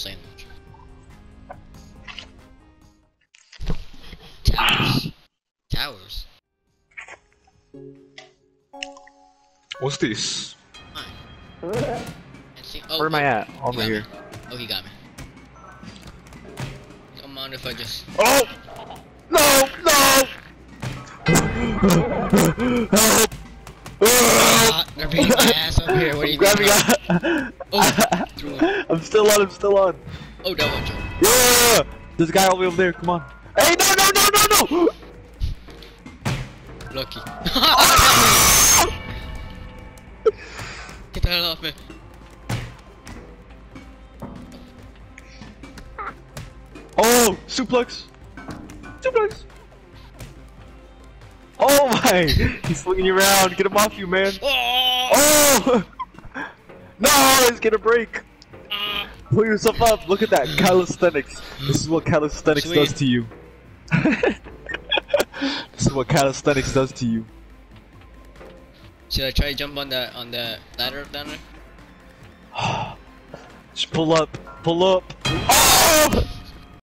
saying much. Towers. Towers. What's this? Fine. Oh, Where am I at? he Over got here. me. Oh, he got me. Come on, if I just. Oh! No! No! Help! They're beating my ass up here. What do you Grabbing mean? Oh, threw him. I'm still on, I'm still on. Oh, double jump. Yeah! There's a guy all the way over there, come on. Hey, no, no, no, no, no! Lucky. Get the hell off me. Oh! Suplex! Suplex! Oh my! He's swinging you around. Get him off you, man. Oh! No! He's gonna break. Pull yourself up. Look at that. Calisthenics. This is what calisthenics Sweet. does to you. This is what calisthenics does to you. Should I try to jump on the ladder down there? Just pull up. Pull up. Oh!